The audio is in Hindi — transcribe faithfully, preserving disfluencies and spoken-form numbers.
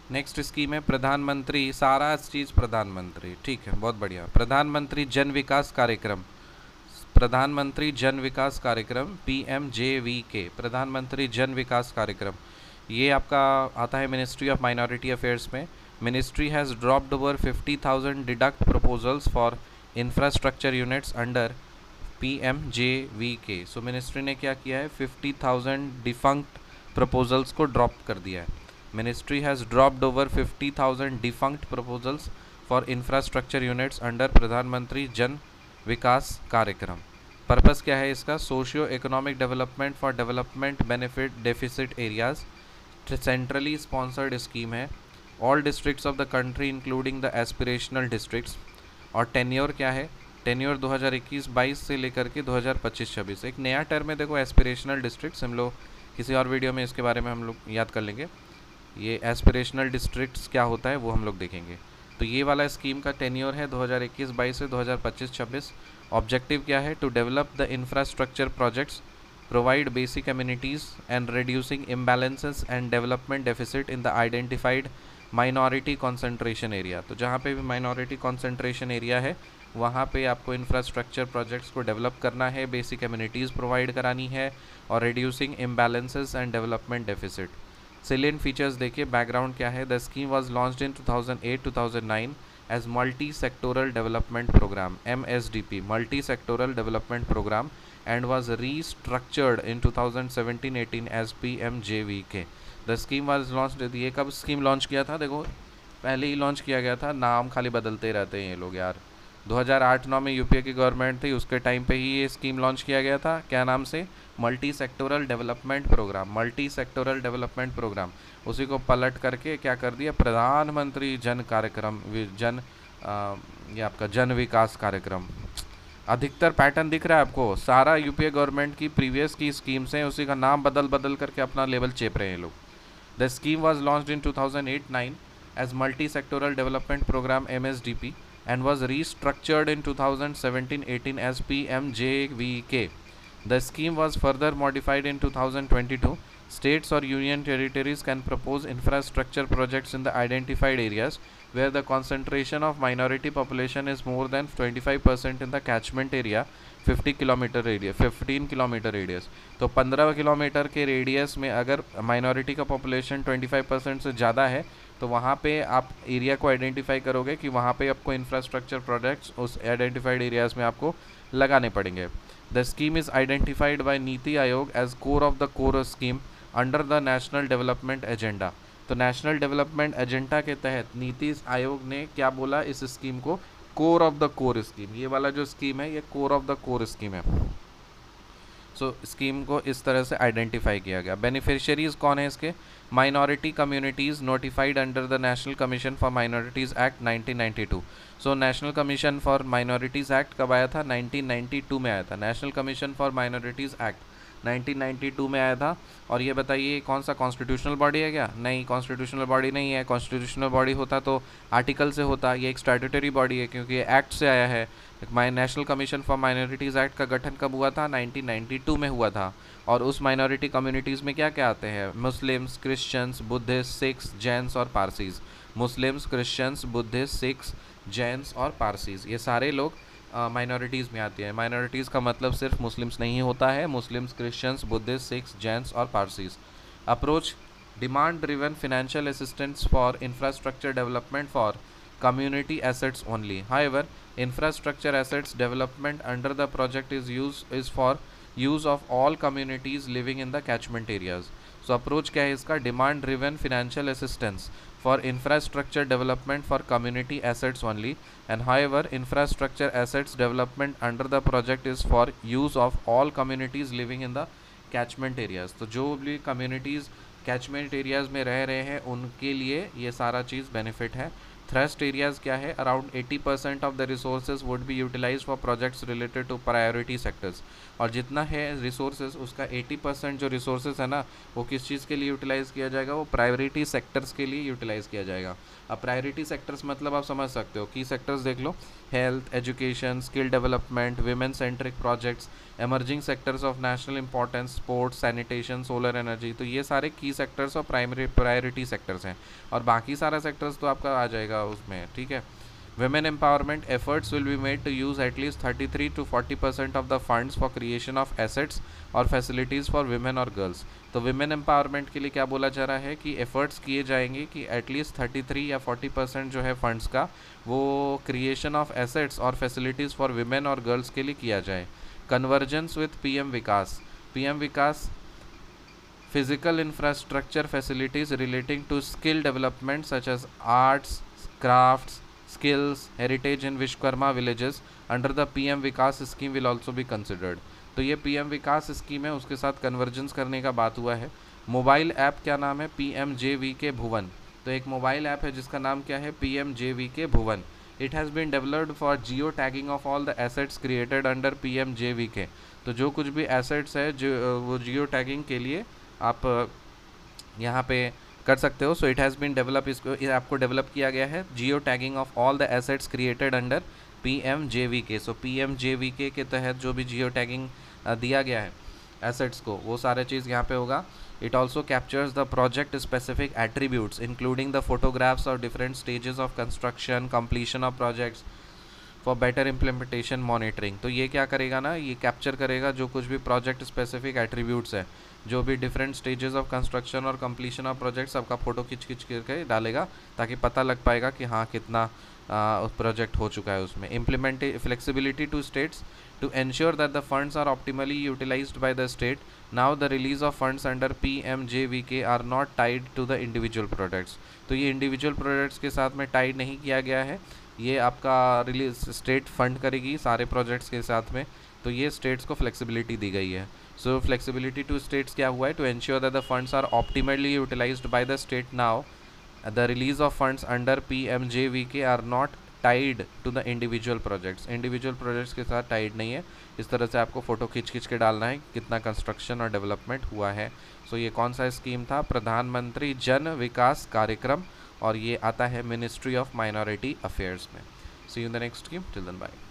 नेक्स्ट स्कीम है प्रधानमंत्री, सारा चीज़ प्रधानमंत्री, ठीक है, बहुत बढ़िया। प्रधानमंत्री जन विकास कार्यक्रम, प्रधानमंत्री जन विकास कार्यक्रम, पी एम जे वी के, प्रधानमंत्री जन विकास कार्यक्रम। ये आपका आता है मिनिस्ट्री ऑफ माइनॉरिटी अफेयर्स में। Ministry has dropped over fifty thousand defunct proposals for infrastructure units under P M J V K. So ministry ने क्या किया है, फिफ्टी थाउजेंड डिफंक्ट प्रपोजल्स को ड्रॉप कर दिया है। Ministry has dropped over fifty thousand defunct proposals for infrastructure units under Pradhan Mantri Jan Vikas Karyakram. Purpose क्या है इसका, socio economic development for development benefit deficit areas, centrally sponsored scheme है। All districts of the country including the aspirational districts. और टेन्योर क्या है, टेन्योर दो हज़ार इक्कीस बाईस से लेकर के दो हज़ार पच्चीस छब्बीस। एक नया टर्म है देखो, एस्पिरेशनल डिस्ट्रिक्ट्स, हम लोग किसी और वीडियो में इसके बारे में हम लोग याद कर लेंगे। ये एस्पिरेशनल डिस्ट्रिक्ट्स क्या होता है वो हम लोग देखेंगे। तो ये वाला स्कीम का टेन्योर है दो हज़ार इक्कीस बाईस से दो हज़ार पच्चीस छब्बीस। ऑब्जेक्टिव क्या है, to develop the infrastructure projects, provide basic amenities and reducing imbalances and development deficit in the identified minority concentration area. तो जहाँ पे भी माइनॉरिटी कॉन्सेंट्रेशन एरिया है वहाँ पे आपको इंफ्रास्ट्रक्चर प्रोजेक्ट्स को डेवलप करना है, बेसिक एमिनिटीज़ प्रोवाइड करानी है और reducing imbalances and development deficit. Salient features देखिए, बैकग्राउंड क्या है। The scheme was launched in two thousand eight two thousand nine as multi sectoral development programme, M S D P, multi sectoral development programme, and was restructured in two thousand seventeen eighteen as P M J V K. The scheme was launched, ये कब स्कीम लॉन्च किया था, देखो पहले ही लॉन्च किया गया था, नाम खाली बदलते रहते हैं ये लोग यार। दो हज़ार आठ नौ में यूपीए की गवर्नमेंट थी, उसके टाइम पे ही ये स्कीम लॉन्च किया गया था। क्या नाम से, multi sectoral development programme, multi sectoral development programme. उसी को पलट करके क्या कर दिया, प्रधानमंत्री जन कार्यक्रम, जन आ, ये आपका जन विकास कार्यक्रम। अधिकतर पैटर्न दिख रहा है आपको, सारा यूपीए गवर्नमेंट की प्रीवियस की स्कीम्स हैं, उसी का नाम बदल बदल करके अपना लेवल चेप रहे हैं लोग। The scheme was launched in two thousand eight nine as multi sectoral development programme M S D P and was restructured in twenty seventeen eighteen as P M J V K. The scheme was further modified in two thousand twenty-two. States or union territories can propose infrastructure projects in the identified areas where the concentration of minority population is more than twenty-five percent in the catchment area, fifty kilometer radius, fifteen kilometer radius. तो पंद्रह किलोमीटर के रेडियस में अगर माइनॉरिटी का पॉपुलेशन पच्चीस परसेंट से ज़्यादा है तो वहाँ पे आप एरिया को आइडेंटिफाई करोगे कि वहाँ पे आपको इंफ्रास्ट्रक्चर प्रोजेक्ट्स उस आइडेंटिफाइड एरियाज में आपको लगाने पड़ेंगे। The scheme is identified by NITI Aayog as core of the core scheme under the national development agenda. तो नेशनल डेवलपमेंट एजेंडा के तहत नीति आयोग ने क्या बोला, इस स्कीम को core of the core scheme, ये वाला जो स्कीम है ये core of the core scheme है। सो so, स्कीम को इस तरह से आइडेंटिफाई किया गया। बेनिफिशियरीज़ कौन है इसके, minority communities notified under the national commission for minorities act nineteen ninety two. So national commission for minorities act कब आया था, नाइनटीन नाइंटी टू में आया था। National commission for minorities act nineteen ninety two में आया था। और ये बताइए कौन सा कॉन्स्टिट्यूशनल बॉडी है क्या, नहीं कॉन्स्टिट्यूशनल बॉडी नहीं है। कॉन्स्टिट्यूशनल बॉडी होता तो आर्टिकल से होता, ये एक स्टैट्यूटरी बॉडी है क्योंकि ये एक्ट से आया है। My national commission for minorities act का गठन कब हुआ था, नाइनटीन नाइंटी टू में हुआ था। और उस माइनॉरिटी कम्युनिटीज़ में क्या क्या आते हैं, Muslims, Christians, Buddhist, Sikhs, Jains और Parsis. Muslims, Christians, Buddhist, Sikhs, Jains और पारसीज़, ये सारे लोग माइनॉरिटीज़ में आती है। माइनॉरिटीज़ का मतलब सिर्फ मुस्लिम्स नहीं होता है, Muslims, Christians, Buddhist, Sikhs, Jains और Parsis. Approach, demand driven financial assistance for infrastructure development for community assets only. However, infrastructure assets development under the project is use is for use of all communities living in the catchment areas. So approach क्या है इसका, demand driven financial assistance for infrastructure development for community assets only, and however infrastructure assets development under the project is for use of all communities living in the catchment areas. तो जो भी communities कैचमेंट एरियाज़ में रह रहे हैं उनके लिए ये सारा चीज़ बेनिफिट है। थ्रस्ट एरियाज क्या है, around eighty percent of the resources would be utilise for projects related to priority sectors. और जितना है रिसोर्सेज उसका एटी परसेंट जो रिसोर्सेज है ना वो किस चीज़ के लिए यूटिलाइज़ किया जाएगा, वो प्रायोरिटी सेक्टर्स के लिए यूटिलाइज़ किया जाएगा। अब प्रायोरिटी सेक्टर्स मतलब आप समझ सकते हो, की सेक्टर्स देख लो, health, education, skill development, women centric projects, emerging sectors of national importance, sports, sanitation, solar energy. तो ये सारे की सेक्टर्स और प्राइमरी प्रायोरिटी सेक्टर्स हैं, और बाकी सारा सेक्टर्स तो आपका आ जाएगा उसमें, ठीक है। Women empowerment efforts will be made to use at least thirty-three to forty percent of the funds for creation of assets और facilities for women और girls। तो women empowerment के लिए क्या बोला जा रहा है कि efforts किए जाएंगे कि at least thirty-three या forty percent जो है funds का वो creation of assets और facilities for women और girls के लिए किया जाए। Convergence with P M Vikas, P M Vikas physical infrastructure facilities relating to skill development such as arts, crafts, skills, heritage in Vishwakarma villages under the P M Vikas scheme will also be considered। तो ये P M विकास स्कीम है, उसके साथ कन्वर्जेंस करने का बात हुआ है। मोबाइल ऐप क्या नाम है, P M J V K भुवन। तो एक मोबाइल ऐप है जिसका नाम क्या है, P M J V K Bhuvan. It has been developed for geo tagging of all the assets created under P M J V K। तो जो कुछ भी एसेट्स है जो वो जियो टैगिंग के लिए आप यहाँ पे कर सकते हो। So it has been develop, इसको आपको डेवलप किया गया है, geo tagging of all the assets created under P M J V K। So P M J V K के तहत जो भी जियो टैगिंग दिया गया है एसेट्स को, वो सारे चीज़ यहाँ पे होगा। It also captures the project specific attributes including the photographs और different stages of construction, completion of projects for better implementation monitoring. तो ये क्या करेगा ना, ये कैप्चर करेगा जो कुछ भी प्रोजेक्ट स्पेसिफिक एट्रीब्यूट्स है, जो भी डिफरेंट स्टेजेस ऑफ कंस्ट्रक्शन और कंप्लीशन ऑफ प्रोजेक्ट, सबका फ़ोटो खिंच खिंच करके डालेगा ताकि पता लग पाएगा कि हाँ कितना प्रोजेक्ट हो चुका है उसमें। Implement flexibility to states to ensure that the funds are optimally utilised by the state. Now the release of funds under P M J V K are not tied to the individual projects. तो ये इंडिविजुअल प्रोजेक्ट्स के साथ में टाइड नहीं किया गया है, ये आपका रिलीज स्टेट फंड करेगी सारे प्रोजेक्ट्स के साथ में। तो ये स्टेट्स को फ्लेक्सिबिलिटी दी गई है। सो फ्लेक्सिबिलिटी टू स्टेट्स क्या हुआ है, to ensure that the funds are optimally utilised by the state. Now the release of funds under P M J V K are not tied to the individual projects. Individual projects के साथ टाइड नहीं है। इस तरह से आपको फ़ोटो खींच खींच के डालना है कितना कंस्ट्रक्शन और डेवलपमेंट हुआ है। सो so ये कौन सा स्कीम था, प्रधानमंत्री जन विकास कार्यक्रम, और ये आता है मिनिस्ट्री ऑफ माइनॉरिटी अफेयर्स में। See you in the next scheme, till then bye.